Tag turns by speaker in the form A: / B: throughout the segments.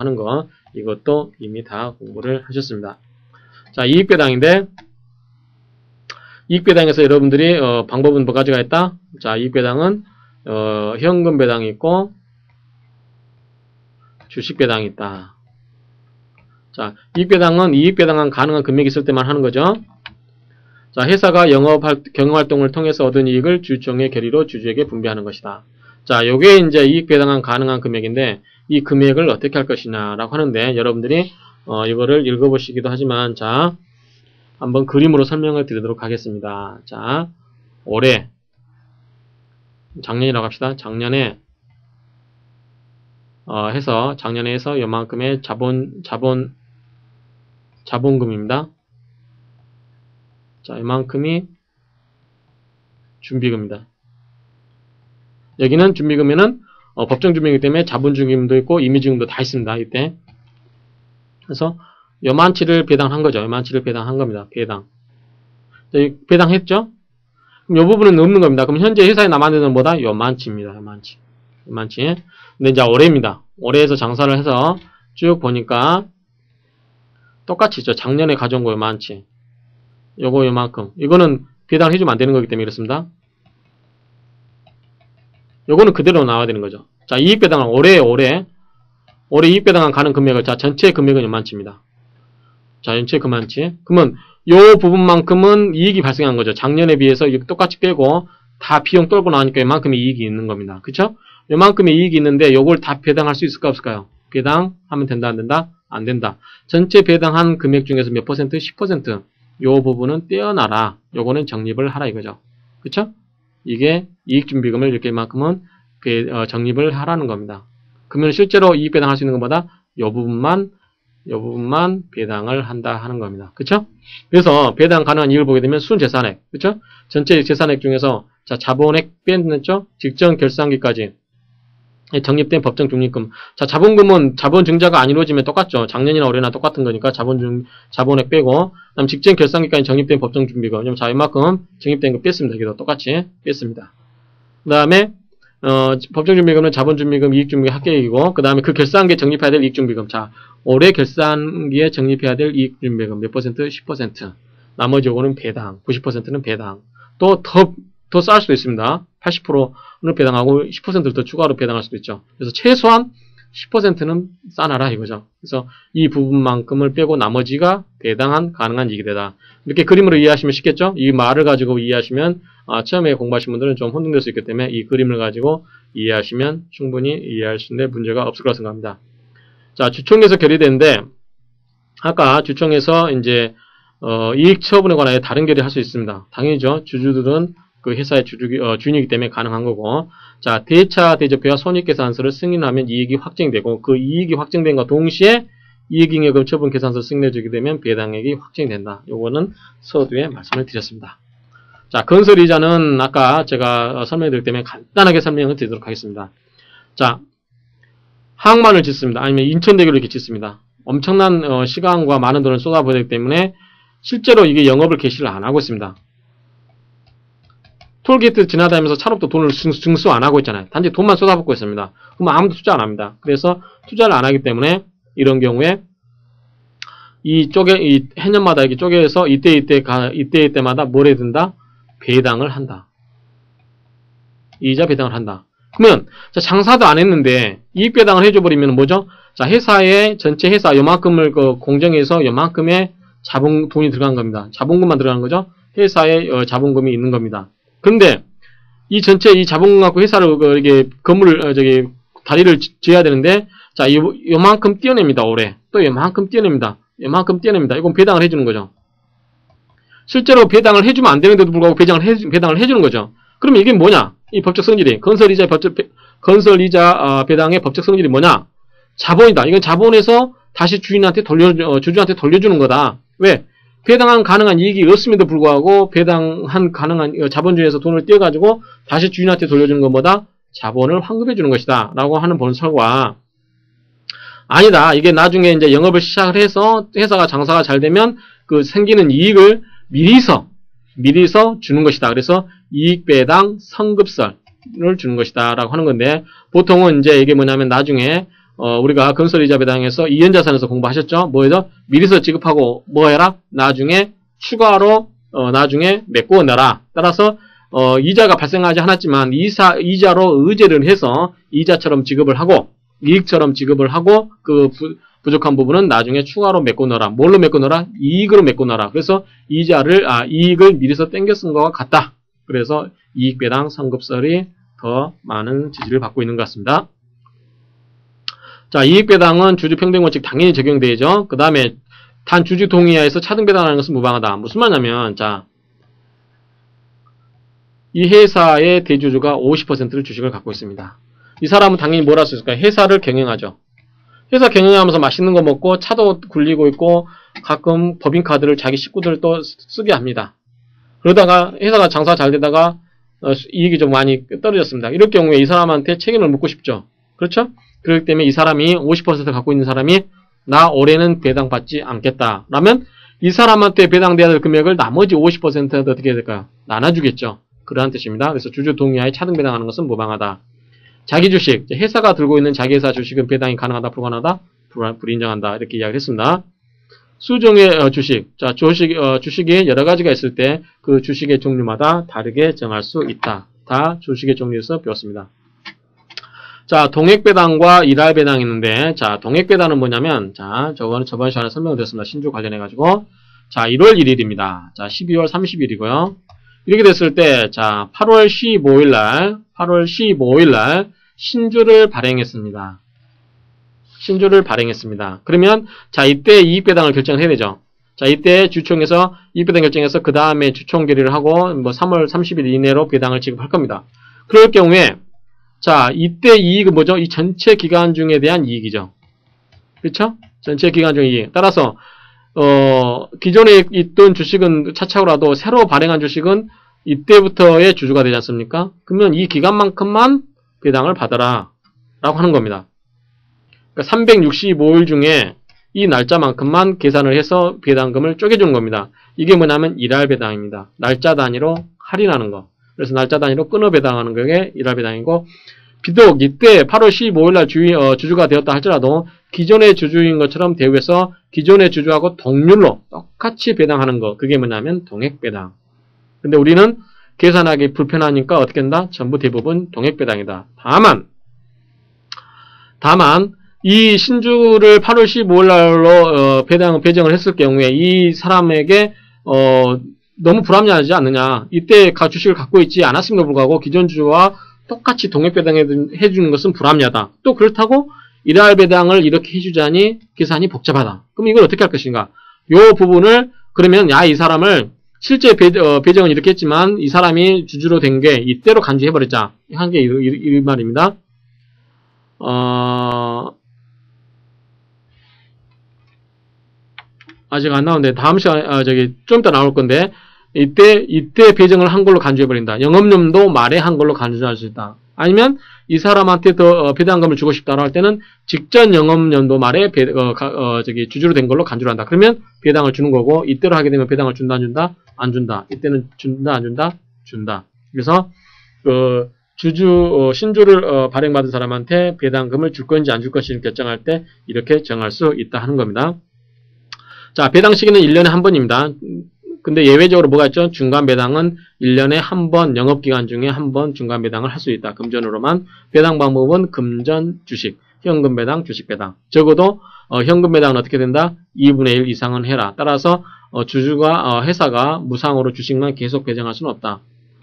A: 하는 거 이것도 이미 다 공부를 하셨습니다. 자, 이익배당인데 이익배당에서 여러분들이 방법은 몇 가지가 있다. 자, 이익배당은 현금 배당이 있고 주식 배당이 있다. 자, 이익배당은 이익배당한 가능한 금액이 있을 때만 하는 거죠. 자, 회사가 경영활동을 통해서 얻은 이익을 주주총회 결의로 주주에게 분배하는 것이다. 자, 요게 이제 이익배당한 가능한 금액인데 이 금액을 어떻게 할 것이냐라고 하는데 여러분들이 이거를 읽어보시기도 하지만 자, 한번 그림으로 설명을 드리도록 하겠습니다. 자, 올해 작년이라고 합시다. 작년에 작년에 해서 요만큼의 자본금입니다. 자, 이만큼이 준비금입니다. 여기는 준비금에는 법정 준비금이기 때문에 자본준비금도 있고 임의준비금도 다 있습니다. 이때. 그래서 요만치를 배당한 거죠. 요만치를 배당한 겁니다. 배당. 배당했죠? 그럼 요 부분은 없는 겁니다. 그럼 현재 회사에 남아있는 건 뭐다? 요만치입니다. 요만치. 근데 이제 올해입니다. 올해에서 장사를 해서 쭉 보니까 똑같이 있죠. 작년에 가져온 거 요만치. 요거 요만큼. 이거는 배당을 해주면 안 되는 거기 때문에 이렇습니다. 요거는 그대로 나와야 되는 거죠. 자, 이익배당은 올해 이익배당한 가는 금액을, 자, 전체 금액은 요만치입니다. 자, 전체 그만치. 그러면 요 부분만큼은 이익이 발생한 거죠. 작년에 비해서 똑같이 빼고 다 비용 떨고 나니까 요만큼의 이익이 있는 겁니다. 그쵸? 요만큼의 이익이 있는데 요걸 다 배당할 수 있을까 없을까요? 배당하면 된다 안 된다? 안 된다. 전체 배당한 금액 중에서 몇 퍼센트? 10%. 요 부분은 떼어놔라. 요거는 적립을 하라 이거죠. 그쵸? 이게 이익준비금을 이렇게만큼은 적립을 하라는 겁니다. 그러면 실제로 이익 배당할 수 있는 것보다 요 부분만 배당을 한다 하는 겁니다. 그쵸? 그래서 배당 가능한 이익을 보게 되면 순재산액. 그쵸? 전체 재산액 중에서 자, 자본액 뺐죠? 직전 결산기까지 적립된 법정 중립금. 자, 자본금은 자본 증자가 안 이루어지면 똑같죠. 작년이나 올해나 똑같은 거니까 자본액 빼고, 그다음 직전 결산기까지 적립된 법정 준비금. 자, 이만큼 적립된 거 뺐습니다. 여기도 똑같이 뺐습니다. 그 다음에 법정 준비금은 자본 준비금, 이익 준비금 합계액이고, 그 다음에 그 결산기에 적립해야 될 이익 준비금. 자, 올해 결산기에 적립해야 될 이익 준비금 몇 퍼센트? 10%. 나머지 요거는 배당. 90%는 배당. 또 더 쌓을 수도 있습니다. 80%는 배당하고 10%를 더 추가로 배당할 수도 있죠. 그래서 최소한 10%는 싸놔라 이거죠. 그래서 이 부분만큼을 빼고 나머지가 배당한 가능한 이익이 되다. 이렇게 그림으로 이해하시면 쉽겠죠? 이 말을 가지고 이해하시면 처음에 공부하신 분들은 좀 혼동될 수 있기 때문에 이 그림을 가지고 이해하시면 충분히 이해할 수 있는 문제가 없을 거라 생각합니다. 자, 주총에서 결의되는데 아까 주총에서 이제 이익 처분에 관하여 다른 결의를 할 수 있습니다. 당연히죠. 주주들은 그 회사의 주인이기 때문에 가능한 거고, 자, 대차 대조표와 손익계산서를 승인하면 이익이 확정되고, 그 이익이 확정된과 동시에 이익잉여금 처분 계산서 승인해주게 되면 배당액이 확정된다. 요거는 서두에 말씀을 드렸습니다. 자, 건설이자는 아까 제가 설명드릴 때문에 간단하게 설명을 드리도록 하겠습니다. 자, 항만을 짓습니다. 아니면 인천대교를 이렇게 짓습니다. 엄청난 시간과 많은 돈을 쏟아부어야 되기 때문에 실제로 이게 영업을 개시를 안 하고 있습니다. 톨게이트 지나다니면서 차로부터 돈을 증수 안 하고 있잖아요. 단지 돈만 쏟아붓고 있습니다. 그럼 아무도 투자 안 합니다. 그래서 투자를 안 하기 때문에 이런 경우에 이 해년마다 이렇게 쪼개서 이때마다 뭘 해야 된다? 배당을 한다. 이자 배당을 한다. 그러면 자, 장사도 안 했는데 이익 배당을 해줘버리면 뭐죠? 자, 전체 회사 요만큼을 공정해서 요만큼의 돈이 들어간 겁니다. 자본금만 들어가는 거죠. 회사에 자본금이 있는 겁니다. 근데 이 자본금 갖고 회사를 이게 다리를 지어야 되는데 자, 요만큼 떼어냅니다. 올해 또 요만큼 떼어냅니다. 이건 배당을 해주는 거죠. 실제로 배당을 해주면 안 되는데도 불구하고 배당을 해주는 거죠. 그러면 이게 뭐냐? 이 법적 성질이 건설이자 배당의 법적 성질이 뭐냐? 자본이다. 이건 자본에서 다시 주주한테 돌려주는 거다. 왜? 배당한 가능한 이익이 없음에도 불구하고 배당한 가능한 자본주의에서 돈을 떼어가지고 다시 주인한테 돌려주는 것보다 자본을 환급해 주는 것이다 라고 하는 본설과, 아니다, 이게 나중에 이제 영업을 시작을 해서 회사가 장사가 잘 되면 그 생기는 이익을 미리서 주는 것이다. 그래서 이익배당 성급설을 주는 것이다 라고 하는 건데, 보통은 이제 이게 뭐냐면 나중에 우리가 건설이자 배당에서 이연자산에서 공부하셨죠? 뭐죠? 미리서 지급하고 뭐 해라? 나중에 추가로 나중에 메꿔 내라. 따라서 이자가 발생하지 않았지만 이자로 의제를 해서 이자처럼 지급을 하고 이익처럼 지급을 하고 그 부족한 부분은 나중에 추가로 메꿔 넣어라. 뭘로 메꿔 넣어라? 이익으로 메꿔 넣어라. 그래서 이익을 미리서 땡겨 쓴 것과 같다. 그래서 이익배당 선급설이 더 많은 지지를 받고 있는 것 같습니다. 자, 이익배당은 주주평등원칙 당연히 적용되죠. 그 다음에 단 주주 동의하에서 차등배당하는 것은 무방하다. 무슨 말이냐면, 자, 이 회사의 대주주가 50%를 주식을 갖고 있습니다. 이 사람은 당연히 뭘 할 수 있을까요? 회사를 경영하죠. 회사 경영하면서 맛있는 거 먹고 차도 굴리고 있고 가끔 법인카드를 자기 식구들 또 쓰게 합니다. 그러다가 회사가 장사 잘 되다가 이익이 좀 많이 떨어졌습니다. 이럴 경우에 이 사람한테 책임을 묻고 싶죠. 그렇죠? 그렇기 때문에 이 사람이 50% 갖고 있는 사람이 나 올해는 배당받지 않겠다. 라면 이 사람한테 배당돼야 될 금액을 나머지 50%한테 어떻게 해야 될까요? 나눠주겠죠. 그러한 뜻입니다. 그래서 주주 동의하에 차등 배당하는 것은 무방하다. 자기 주식, 회사가 들고 있는 자기 회사 주식은 배당이 가능하다, 불가능하다? 불인정한다. 이렇게 이야기를 했습니다. 수종의 주식. 자, 주식이 여러 가지가 있을 때 그 주식의 종류마다 다르게 정할 수 있다. 다 주식의 종류에서 배웠습니다. 자, 동액배당과 일할배당이 있는데, 자, 동액배당은 뭐냐면, 자, 저번 시간에 설명드렸습니다. 신주 관련해가지고. 자, 1월 1일입니다. 자, 12월 30일이고요. 이렇게 됐을 때, 자, 8월 15일 날, 신주를 발행했습니다. 그러면, 자, 이때 이익배당을 결정해야 되죠. 자, 이때 주총에서 이익배당 결정해서 그 다음에 주총 결의를 하고, 뭐, 3월 30일 이내로 배당을 지급할 겁니다. 그럴 경우에, 자, 이때 이익은 뭐죠? 이 전체 기간 중에 대한 이익이죠. 그렇죠? 전체 기간 중의 이익. 따라서, 기존에 있던 주식은 차차고라도 새로 발행한 주식은 이때부터의 주주가 되지 않습니까? 그러면 이 기간만큼만 배당을 받아라. 라고 하는 겁니다. 그러니까 365일 중에 이 날짜만큼만 계산을 해서 배당금을 쪼개주는 겁니다. 이게 뭐냐면 일할배당입니다. 날짜 단위로 할인하는 거. 그래서 날짜 단위로 끊어 배당하는 게 일할배당이고, 비록 이때 8월 15일 날 주주가 되었다 할지라도 기존의 주주인 것처럼 대우해서 기존의 주주하고 동률로 똑같이 배당하는 거. 그게 뭐냐면 동액배당. 근데 우리는 계산하기 불편하니까 어떻게 한다? 전부 대부분 동액배당이다. 다만 이 신주를 8월 15일 날로 배정을 했을 경우에 이 사람에게 너무 불합리하지 않느냐. 이때 주식을 갖고 있지 않았음에도 불구하고 기존 주주와 똑같이 동액배당해 주는 것은 불합리하다. 또 그렇다고 일할배당을 이렇게 해주자니 계산이 복잡하다. 그럼 이걸 어떻게 할 것인가? 요 부분을 그러면 이 사람을 실제 배정은 이렇게 했지만 이 사람이 주주로 된 게 이때로 간주해버렸자. 한 게 이 말입니다. 아직 안 나오는데 다음 시간 좀 이따 나올 건데 이때 배정을 한 걸로 간주해버린다. 영업연도 말에 한 걸로 간주할 수 있다. 아니면 이 사람한테 더 배당금을 주고 싶다고 할 때는 직전 영업연도 말에 주주로 된 걸로 간주를 한다. 그러면 배당을 주는 거고 이때로 하게 되면 배당을 준다 안 준다? 안 준다. 이때는 준다 안 준다? 준다. 그래서 신주를 발행받은 사람한테 배당금을 줄 건지 안 줄 것인지 결정할 때 이렇게 정할 수 있다 하는 겁니다. 자, 배당 시기는 1년에 한 번입니다. 근데 예외적으로 뭐가 있죠? 중간 배당은 1년에 한 번, 영업기간 중에 한 번 중간 배당을 할 수 있다. 금전으로만. 배당 방법은 금전, 주식, 현금 배당, 주식 배당. 적어도 현금 배당은 어떻게 된다? 2분의 1 이상은 해라. 따라서 회사가 무상으로 주식만 계속 배정할 수는 없다.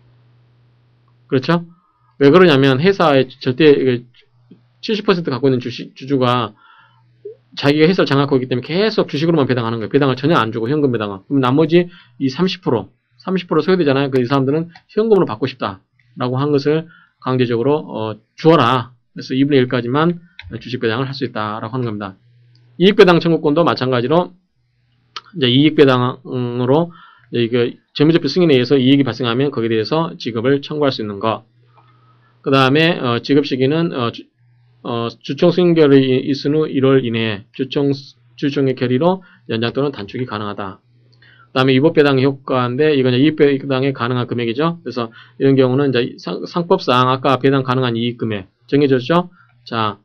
A: 그렇죠? 왜 그러냐면 회사에 절대 70% 갖고 있는 주주가 자기가 회사를 장악하고 있기 때문에 계속 주식으로만 배당하는 거예요. 배당을 전혀 안 주고 현금 배당은. 그럼 나머지 이 30% 소요되잖아요. 이 사람들은 현금으로 받고 싶다라고 한 것을 강제적으로 주어라. 그래서 2분의 1까지만 주식 배당을 할 수 있다라고 하는 겁니다. 이익 배당 청구권도 마찬가지로 이제 이익 배당으로 재무제표 승인에 의해서 이익이 발생하면 거기에 대해서 지급을 청구할 수 있는 거. 그 다음에 지급 시기는 주총 승인 결의 있은 후 1월 이내에 주총의 결의로 연장 또는 단축이 가능하다. 그 다음에 위법배당 효과인데 이건 이익배당에 가능한 금액이죠. 그래서 이런 경우는 이제 상법상 아까 배당 가능한 이익금액 정해졌죠. 자,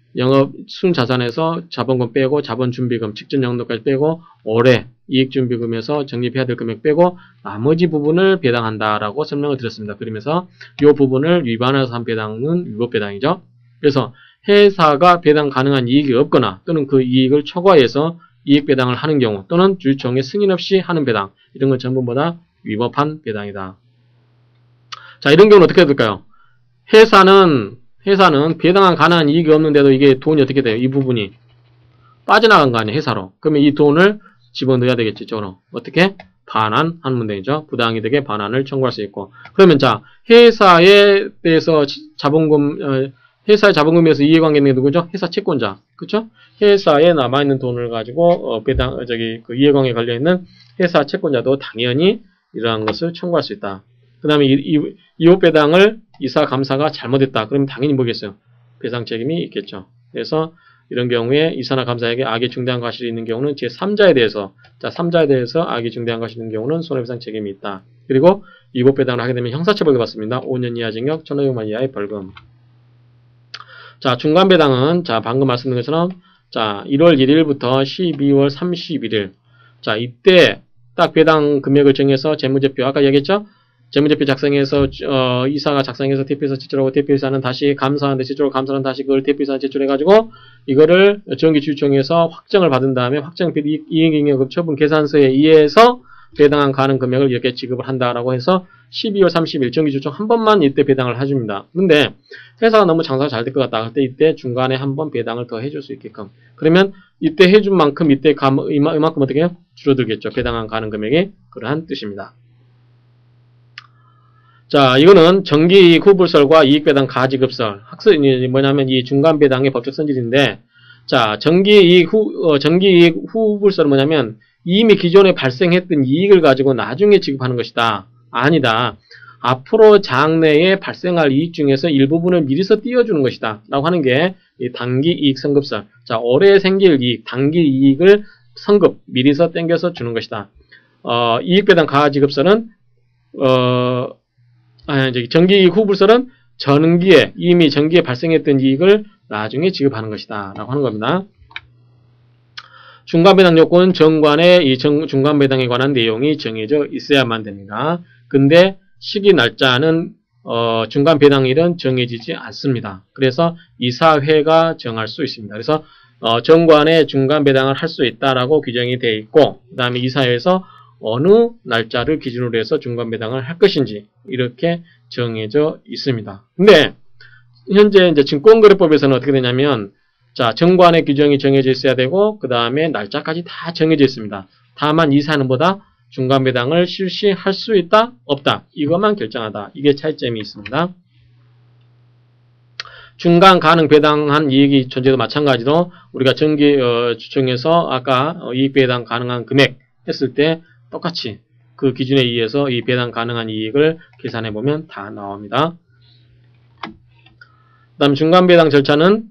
A: 영업 순자산에서 자본금 빼고 자본준비금, 직전 영도까지 빼고 올해 이익준비금에서 적립해야 될 금액 빼고 나머지 부분을 배당한다라고 설명을 드렸습니다. 그러면서 이 부분을 위반해서 한 배당은 위법배당이죠. 그래서 회사가 배당 가능한 이익이 없거나 또는 그 이익을 초과해서 이익 배당을 하는 경우 또는 주주총회 승인 없이 하는 배당, 이런 건 전부 다 위법한 배당이다. 자, 이런 경우는 어떻게 해야 될까요? 회사는 배당 가능한 이익이 없는데도 이게 돈이 어떻게 돼요? 이 부분이 빠져나간 거 아니에요, 회사로. 그러면 이 돈을 집어넣어야 되겠죠, 이쪽으로. 어떻게? 반환하는 문제이죠. 부당이득의 반환을 청구할 수 있고. 그러면 자, 회사에 대해서 자본금, 회사의 자본금에서 이해관계는 누구죠? 회사 채권자. 그쵸? 회사에 남아있는 돈을 가지고, 그 이해관계에 걸려있는 회사 채권자도 당연히 이러한 것을 청구할 수 있다. 그 다음에 이웃배당을 이사 감사가 잘못했다. 그러면 당연히 뭐겠어요? 배상 책임이 있겠죠. 그래서 이런 경우에 이사나 감사에게 악의 중대한 과실이 있는 경우는 제3자에 대해서, 자, 3자에 대해서 악의 중대한 과실이 있는 경우는 손해배상 책임이 있다. 그리고 이웃배당을 하게 되면 형사처벌을 받습니다. 5년 이하 징역, 1,500만 이하의 벌금. 자, 중간배당은, 자, 방금 말씀드린 것처럼, 자, 1월 1일부터 12월 31일. 자, 이때 딱 배당 금액을 정해서 재무제표, 아까 얘기했죠? 재무제표 작성해서 이사가 작성해서 대표이사 제출하고 대표이사는 다시 감사하는데 제출하고 감사는 다시 그걸 대표이사한테 제출해가지고 이거를 정기주주총회에서 확정을 받은 다음에 확정 이익잉여금 처분 계산서에 의해서 배당한 가능 금액을 이렇게 지급을 한다라고 해서 12월 30일 정기주주총 한 번만 이때 배당을 해줍니다. 근데 회사가 너무 장사가 잘 될 것 같다. 그때 이때 중간에 한 번 배당을 더 해줄 수 있게끔. 그러면 이때 해준 만큼 이때 이만큼 어떻게 해요? 줄어들겠죠. 배당한 가능 금액이 그러한 뜻입니다. 자, 이거는 정기이익 후불설과 이익배당 가지급설. 학습이 뭐냐면 이 중간배당의 법적 선질인데, 자, 정기이익 후불설은 뭐냐면 이미 기존에 발생했던 이익을 가지고 나중에 지급하는 것이다. 아니다. 앞으로 장래에 발생할 이익 중에서 일부분을 미리서 띄워주는 것이다. 라고 하는 게 이 단기이익 선급설. 자, 올해 생길 이익, 단기이익을 선급, 미리서 땡겨서 주는 것이다. 이익배당 가지급설은, 정기이익 후불설은 이미 전기에 발생했던 이익을 나중에 지급하는 것이다. 라고 하는 겁니다. 중간배당 요건은 정관에 이 중간배당에 관한 내용이 정해져 있어야만 됩니다. 근데 시기 날짜는 중간배당일은 정해지지 않습니다. 그래서 이사회가 정할 수 있습니다. 그래서 정관에 중간배당을 할 수 있다라고 규정이 되어 있고, 그 다음에 이사회에서 어느 날짜를 기준으로 해서 중간배당을 할 것인지 이렇게 정해져 있습니다. 근데 현재 이제 증권거래법에서는 어떻게 되냐면, 자, 정관의 규정이 정해져 있어야 되고 그 다음에 날짜까지 다 정해져 있습니다. 다만 이사는 보다 중간배당을 실시할 수 있다, 없다, 이것만 결정하다. 이게 차이점이 있습니다. 중간 가능 배당한 이익이 존재도 마찬가지로 우리가 정기주총에서 아까 이익배당 가능한 금액 했을 때 똑같이 그 기준에 의해서 이 배당 가능한 이익을 계산해보면 다 나옵니다. 그 다음 중간배당 절차는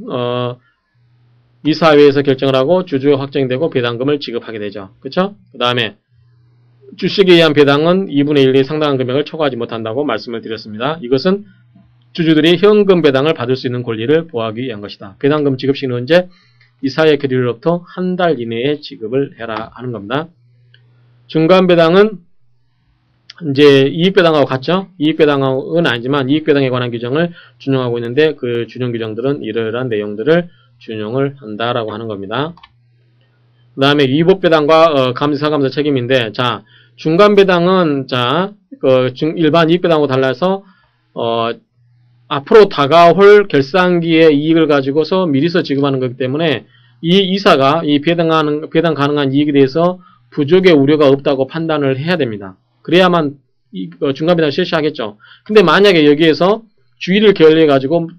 A: 이사회에서 결정을 하고 주주가 확정되고 배당금을 지급하게 되죠. 그쵸? 그 다음에 주식에 의한 배당은 2분의 1의 상당한 금액을 초과하지 못한다고 말씀을 드렸습니다. 이것은 주주들이 현금 배당을 받을 수 있는 권리를 보호하기 위한 것이다. 배당금 지급 시기는 언제? 이사회 결의로부터 한 달 이내에 지급을 해라 하는 겁니다. 중간배당은 이제 이익배당하고 같죠? 이익배당은 아니지만 이익배당에 관한 규정을 준용하고 있는데 그 준용 규정들은 이러한 내용들을 준용을 한다라고 하는 겁니다. 그 다음에 위법배당과 감사 책임인데, 자, 중간배당은, 자, 일반 이익배당하고 달라서, 앞으로 다가올 결산기의 이익을 가지고서 미리서 지급하는 거기 때문에 이 이사가 이 배당 가능한 이익에 대해서 부족의 우려가 없다고 판단을 해야 됩니다. 그래야만 중간배당을 실시하겠죠. 근데 만약에 여기에서 주의를 게을리해가지고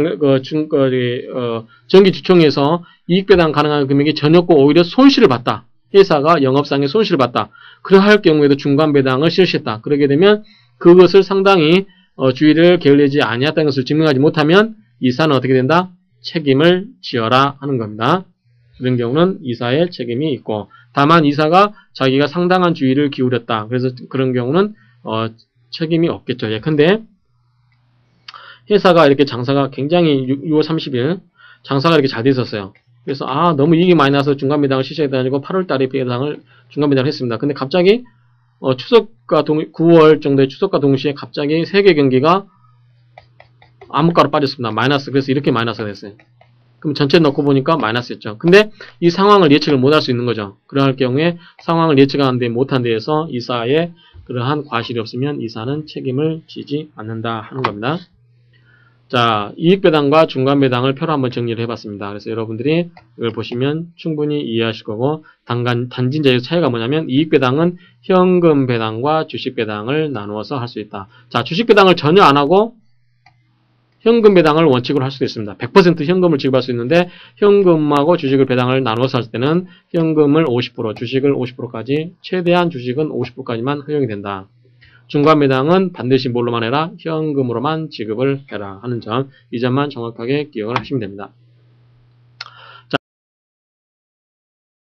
A: 정기주총에서 이익배당 가능한 금액이 전혀 없고 오히려 손실을 봤다. 회사가 영업상의 손실을 봤다. 그러할 경우에도 중간배당을 실시했다. 그러게 되면 그것을 상당히 주의를 게을리지 아니했다는 것을 증명하지 못하면 이사는 어떻게 된다? 책임을 지어라 하는 겁니다. 그런 경우는 이사의 책임이 있고, 다만 이사가 자기가 상당한 주의를 기울였다. 그래서 그런 경우는 책임이 없겠죠. 예컨대 회사가 이렇게 장사가 굉장히 6월 30일 장사가 이렇게 잘 돼 있었어요. 그래서 너무 이익이 많이 나서 중간 배당을 실시해가지고 8월달에 배당을 중간 배당을 했습니다. 근데 갑자기 추석과 9월 정도의 추석과 동시에 갑자기 세계 경기가 암흑가로 빠졌습니다. 마이너스. 그래서 이렇게 마이너스가 됐어요. 그럼 전체 넣고 보니까 마이너스였죠. 근데 이 상황을 예측을 못할 수 있는 거죠. 그러할 경우에 상황을 예측하는데 못한 데에서 이사에 그러한 과실이 없으면 이사는 책임을 지지 않는다 하는 겁니다. 자, 이익배당과 중간배당을 표로 한번 정리를 해봤습니다. 그래서 여러분들이 이걸 보시면 충분히 이해하실 거고, 단진자의 차이가 뭐냐면, 이익배당은 현금배당과 주식배당을 나누어서 할 수 있다. 자, 주식배당을 전혀 안 하고, 현금배당을 원칙으로 할 수도 있습니다. 100% 현금을 지급할 수 있는데, 현금하고 주식을 배당을 나누어서 할 때는, 현금을 50%, 주식을 50%까지, 최대한 주식은 50%까지만 허용이 된다. 중간배당은 반드시 뭘로만 해라? 현금으로만 지급을 해라 하는 점, 이 점만 정확하게 기억을 하시면 됩니다.